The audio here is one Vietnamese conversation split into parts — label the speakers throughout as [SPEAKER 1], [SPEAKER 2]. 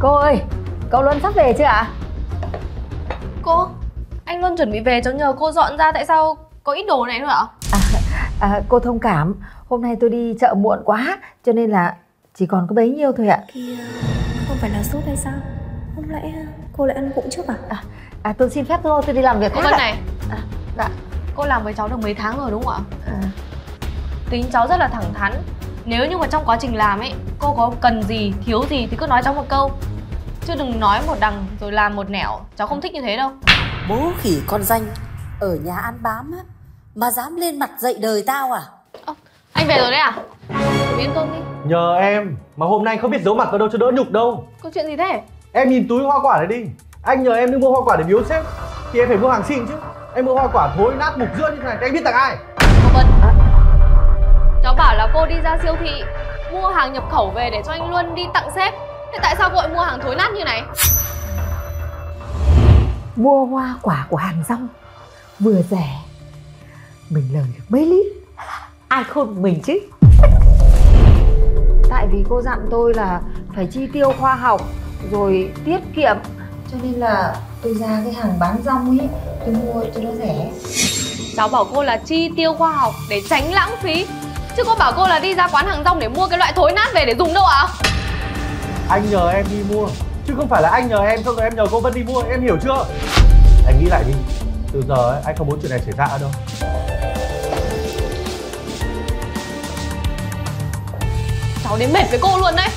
[SPEAKER 1] Cô ơi, cậu Luân sắp về chưa ạ?
[SPEAKER 2] Cô, anh Luân chuẩn bị về cháu nhờ cô dọn ra, tại sao có ít đồ này nữa ạ?
[SPEAKER 1] Cô thông cảm, hôm nay tôi đi chợ muộn quá cho nên là chỉ còn có bấy nhiêu thôi ạ.
[SPEAKER 3] Kìa, không phải là sốt hay sao? Không lẽ cô lại ăn vụng trước à?
[SPEAKER 1] Tôi xin phép thôi, tôi đi làm việc
[SPEAKER 2] Cô
[SPEAKER 1] khác
[SPEAKER 2] Vân
[SPEAKER 1] ạ.
[SPEAKER 2] này,
[SPEAKER 1] Dạ.
[SPEAKER 2] cô làm với cháu được mấy tháng rồi đúng không ạ? Tính cháu rất là thẳng thắn. Nếu như mà trong quá trình làm ấy, cô có cần gì, thiếu gì thì cứ nói cháu một câu, chứ đừng nói một đằng rồi làm một nẻo. Cháu không thích như thế đâu.
[SPEAKER 4] Bố khỉ con danh, ở nhà ăn bám á mà dám lên mặt dạy đời tao à?
[SPEAKER 2] Anh về rồi đấy à? Thử yên cơm đi.
[SPEAKER 5] Nhờ em mà hôm nay không biết giấu mặt vào đâu cho đỡ nhục đâu.
[SPEAKER 2] Có chuyện gì thế?
[SPEAKER 5] Em nhìn túi hoa quả này đi. Anh nhờ em đi mua hoa quả để biếu sếp thì em phải mua hàng xịn chứ. Em mua hoa quả thối nát mục rưỡi như thế này thì anh biết tặng ai?
[SPEAKER 2] Cô Vân, cháu bảo là cô đi ra siêu thị mua hàng nhập khẩu về để cho anh Luân đi tặng sếp. Thế tại sao cô lại mua hàng thối nát như này?
[SPEAKER 1] Mua hoa quả của hàng rong vừa rẻ, mình lời được mấy lít, ai khôn mình chứ. Tại vì cô dặn tôi là phải chi tiêu khoa học rồi tiết kiệm, cho nên là tôi ra cái hàng bán rong ấy, tôi mua cho nó rẻ.
[SPEAKER 2] Cháu bảo cô là chi tiêu khoa học để tránh lãng phí, chứ có bảo cô là đi ra quán hàng rong để mua cái loại thối nát về để dùng đâu ạ?
[SPEAKER 5] Anh nhờ em đi mua chứ không phải là anh nhờ em xong rồi em nhờ cô Vân đi mua, em hiểu chưa? Anh nghĩ lại đi, từ giờ ấy, anh không muốn chuyện này xảy ra đâu.
[SPEAKER 2] Cháu đến mệt với cô luôn đấy.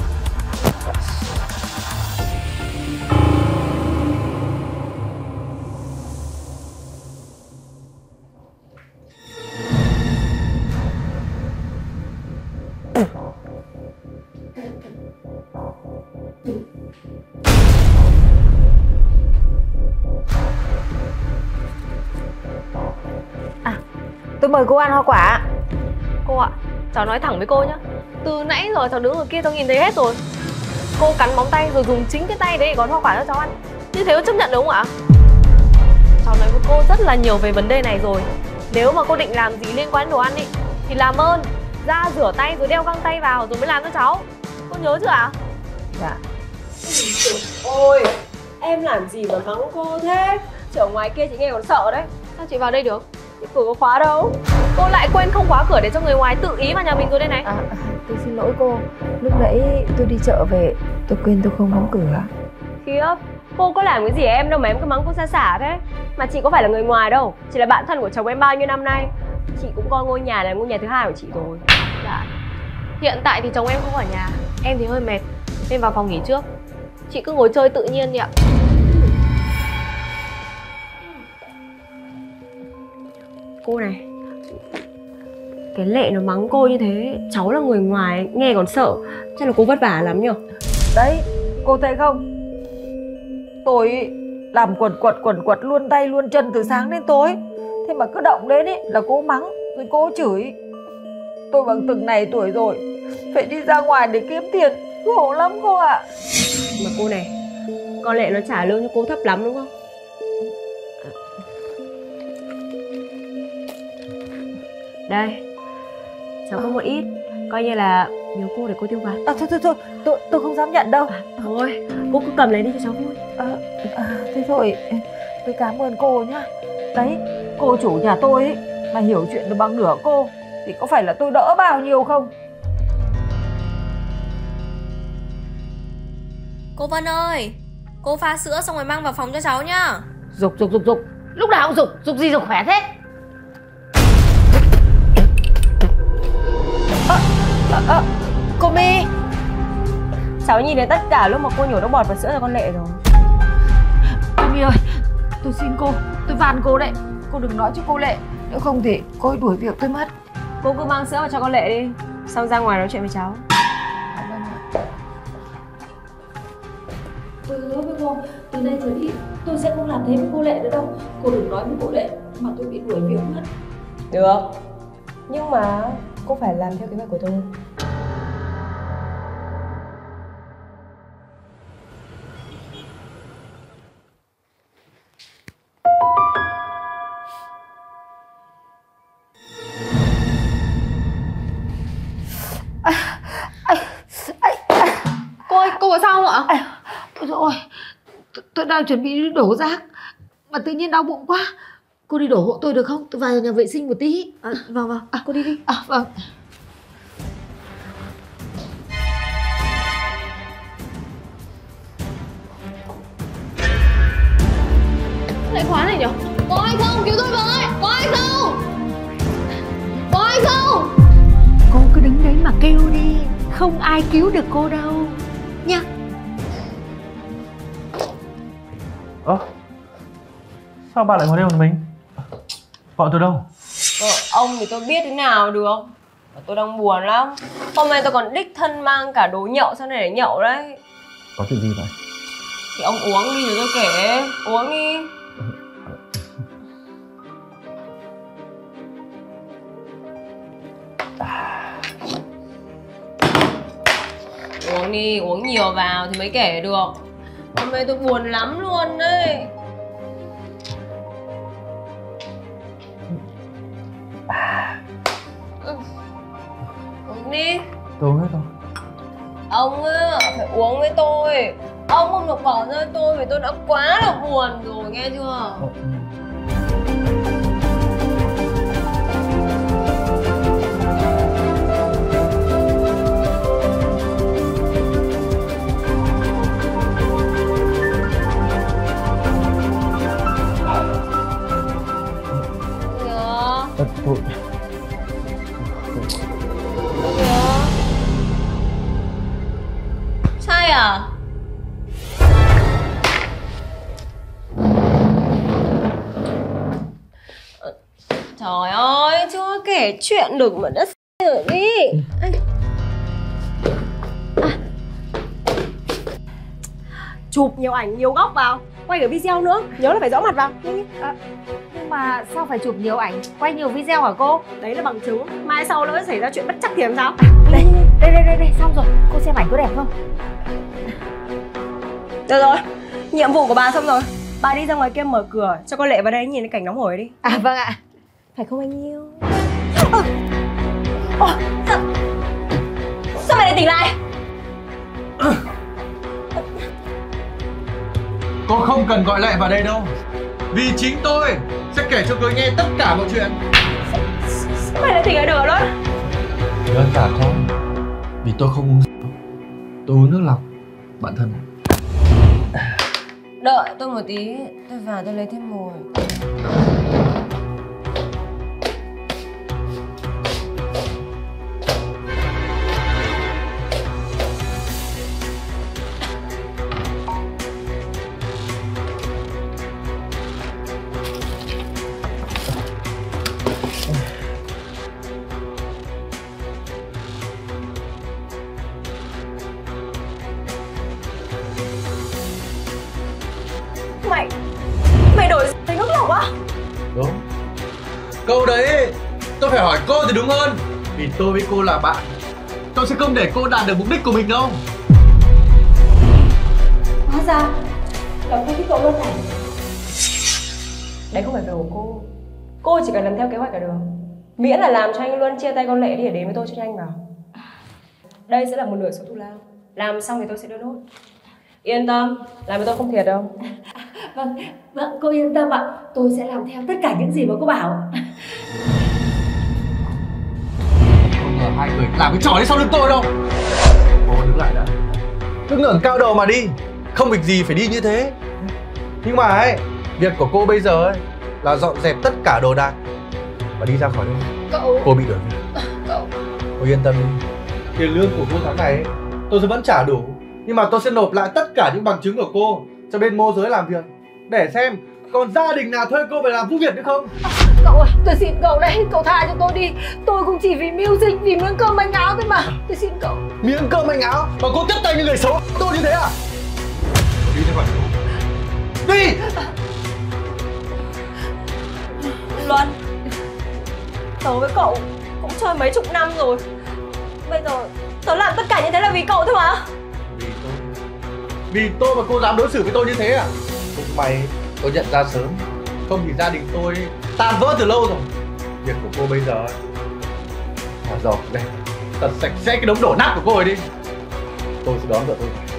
[SPEAKER 1] Tôi mời cô ăn hoa quả.
[SPEAKER 2] Cô ạ, cháu nói thẳng với cô nhá, từ nãy giờ cháu đứng ở kia cháu nhìn thấy hết rồi. Cô cắn móng tay rồi dùng chính cái tay đấy để gói hoa quả cho cháu ăn. Như thế có chấp nhận được không ạ? Cháu nói với cô rất là nhiều về vấn đề này rồi. Nếu mà cô định làm gì liên quan đến đồ ăn ý, thì làm ơn ra rửa tay rồi đeo găng tay vào rồi mới làm cho cháu. Cô nhớ chưa ạ?
[SPEAKER 1] Dạ.
[SPEAKER 6] Ôi, em làm gì mà mắng cô thế? Chứ ở ngoài kia chị nghe còn sợ đấy.
[SPEAKER 2] Sao chị vào đây được?
[SPEAKER 6] Cái cửa có khóa đâu.
[SPEAKER 2] Cô lại quên không khóa cửa để cho người ngoài tự ý vào nhà mình rồi đây này.
[SPEAKER 1] Tôi xin lỗi cô, lúc nãy tôi đi chợ về, tôi quên tôi không đóng cửa.
[SPEAKER 6] Khiếp, cô có làm cái gì em đâu mà em cứ mắng cô xa xả thế. Mà chị có phải là người ngoài đâu, chỉ là bạn thân của chồng em bao nhiêu năm nay. Chị cũng coi ngôi nhà là ngôi nhà thứ hai của chị rồi.
[SPEAKER 2] Dạ. Hiện tại thì chồng em không ở nhà, em thì hơi mệt nên vào phòng nghỉ trước. Chị cứ ngồi chơi tự nhiên đi ạ.
[SPEAKER 6] Cô này, cái Lệ nó mắng cô như thế, cháu là người ngoài nghe còn sợ, chắc là cô vất vả lắm nhở.
[SPEAKER 1] Đấy, cô thấy không? Tôi làm quần quật luôn tay luôn chân từ sáng đến tối. Thế mà cứ động đến ấy là cô mắng, rồi cô chửi. Tôi bằng từng này tuổi rồi, phải đi ra ngoài để kiếm tiền, khổ lắm cô ạ.
[SPEAKER 6] Mà cô này, con Lệ nó trả lương cho cô thấp lắm đúng không? Đây, cháu có một ít, coi như là biếu cô để cô tiêu vặt.
[SPEAKER 1] Thôi, tôi không dám nhận đâu.
[SPEAKER 6] Thôi, cô cứ cầm lấy đi cho cháu vui.
[SPEAKER 1] Thế thôi, tôi cảm ơn cô nhá. Đấy, cô chủ nhà tôi ấy, mà hiểu chuyện được bằng nửa cô thì có phải là tôi đỡ bao nhiêu không?
[SPEAKER 2] Cô Vân ơi, cô pha sữa xong rồi mang vào phòng cho cháu nhá.
[SPEAKER 1] Dục. Lúc nào cũng dục gì dục khỏe thế? Cô My,
[SPEAKER 6] Cháu nhìn thấy tất cả lúc mà cô nhổ nước bọt vào sữa cho con Lệ rồi.
[SPEAKER 1] cô My ơi, tôi xin cô, tôi van cô đấy. Cô đừng nói cho cô Lệ, nếu không thì cô ấy đuổi việc tôi mất.
[SPEAKER 6] Cô cứ mang sữa vào cho con Lệ đi, xong ra ngoài nói chuyện với cháu.
[SPEAKER 3] Tôi hứa với cô, từ nay trở đi tôi sẽ không làm thế với cô Lệ nữa đâu. Cô đừng nói với cô Lệ mà tôi bị đuổi việc mất.
[SPEAKER 6] Được, nhưng mà cô phải làm theo kế hoạch của tôi.
[SPEAKER 2] Cô ơi, cô có sao không ạ?
[SPEAKER 1] đang chuẩn bị đi đổ rác mà tự nhiên đau bụng quá. Cô đi đổ hộ tôi được không? Tôi vào nhà vệ sinh một tí.
[SPEAKER 3] Vâng, cô đi đi.
[SPEAKER 1] Vâng.
[SPEAKER 2] Lại khóa này nhở? Có ai không? Cứu tôi với! Có ai không? Có ai không?
[SPEAKER 3] Cô cứ đứng đấy mà kêu đi, không ai cứu được cô đâu nha.
[SPEAKER 5] Sao bạn lại ngồi đây một mình? Gọi tôi đâu?
[SPEAKER 6] Ông thì tôi biết thế nào được. Tôi đang buồn lắm. Hôm nay tôi còn đích thân mang cả đồ nhậu sang đây để nhậu đấy.
[SPEAKER 5] Có chuyện gì vậy?
[SPEAKER 6] Thì ông uống đi rồi tôi kể. Uống đi. Uống đi, uống nhiều vào thì mới kể được. Hôm nay tôi buồn lắm luôn đấy. Uống đi.
[SPEAKER 5] Tôi uống hết rồi.
[SPEAKER 6] Ông á, phải uống với tôi. Ông không được bỏ rơi tôi vì tôi đã quá là buồn rồi, nghe chưa?
[SPEAKER 5] Tôi...
[SPEAKER 6] Sai à? Trời ơi, chưa kể chuyện được mà đã sai rồi đi.
[SPEAKER 3] Chụp nhiều ảnh, nhiều góc vào, quay cả video nữa, nhớ là phải rõ mặt vào.
[SPEAKER 1] Nhưng mà sao phải chụp nhiều ảnh, quay nhiều video hả cô?
[SPEAKER 3] Đấy là bằng chứng, mai sau lỡ xảy ra chuyện bất trắc thì làm sao?
[SPEAKER 1] Đây, xong rồi. Cô xem ảnh có đẹp không?
[SPEAKER 6] Được rồi, nhiệm vụ của bà xong rồi. Bà đi ra ngoài kia mở cửa cho con Lệ vào đây nhìn cái cảnh nóng hổi đi.
[SPEAKER 1] Vâng ạ.
[SPEAKER 6] Phải không anh yêu? Sao mày lại tỉnh lại?
[SPEAKER 5] Cô không cần gọi lại vào đây đâu. Vì chính tôi sẽ kể cho cô nghe tất cả mọi chuyện.
[SPEAKER 6] Sao mày lại tỉnh lại được đó?
[SPEAKER 5] Đơn giản thôi. Vì tôi không uống rượu, tôi uống nước lọc. Bạn thân.
[SPEAKER 6] Đợi tôi một tí, tôi vào tôi lấy thêm mồi. Mày đổi thành nước lọc á?
[SPEAKER 5] Đúng. Câu đấy tôi phải hỏi cô thì đúng hơn. Vì tôi với cô là bạn. Tôi sẽ không để cô đạt được mục đích của mình đâu.
[SPEAKER 3] Hóa ra là cô thích cậu luôn này.
[SPEAKER 6] Đấy không phải việc của cô. Cô chỉ cần làm theo kế hoạch là được. Miễn là làm cho anh Luân chia tay con Lệ đi để đến với tôi cho nhanh vào. Đây sẽ là một nửa số thù lao. Làm xong thì tôi sẽ đưa nốt. Yên tâm, làm với tôi không thiệt đâu.
[SPEAKER 3] Vâng, cô yên tâm ạ. Tôi sẽ làm theo tất cả những gì mà cô bảo.
[SPEAKER 5] Không ngờ hai người làm cái trò đấy sau lưng tôi đâu. Cô đứng lại đã. Cứ ngẩng cao đầu mà đi. Không việc gì phải đi như thế. Nhưng mà ấy, việc của cô bây giờ ấy là dọn dẹp tất cả đồ đạc và đi ra khỏi đây.
[SPEAKER 1] Cậu...
[SPEAKER 5] Cô bị đuổi việc. Cô yên tâm đi. Tiền lương của cô tháng này ấy, tôi sẽ vẫn trả đủ. Nhưng mà tôi sẽ nộp lại tất cả những bằng chứng của cô cho bên môi giới làm việc, để xem còn gia đình nào thuê cô về làm giúp việc nữa không.
[SPEAKER 1] Cậu ơi, tôi xin cậu đấy, cậu tha cho tôi đi. Tôi cũng chỉ vì mưu sinh, vì miếng cơm manh áo thôi mà. Tôi xin cậu.
[SPEAKER 5] Miếng cơm manh áo mà cô tiếp tay như người xấu tôi như thế à? Đi ra khỏi chỗ. Đi.
[SPEAKER 6] Luân, tớ với cậu cũng chơi mấy chục năm rồi. Bây giờ tớ làm tất cả như thế là vì cậu thôi mà.
[SPEAKER 5] Vì tôi mà cô dám đối xử với tôi như thế à? Không may tôi nhận ra sớm, không thì gia đình tôi tan vỡ từ lâu rồi. Việc của cô bây giờ là dọn đây, tật sạch sẽ cái đống đổ nát của cô ấy đi. Tôi sẽ đón vợ tôi.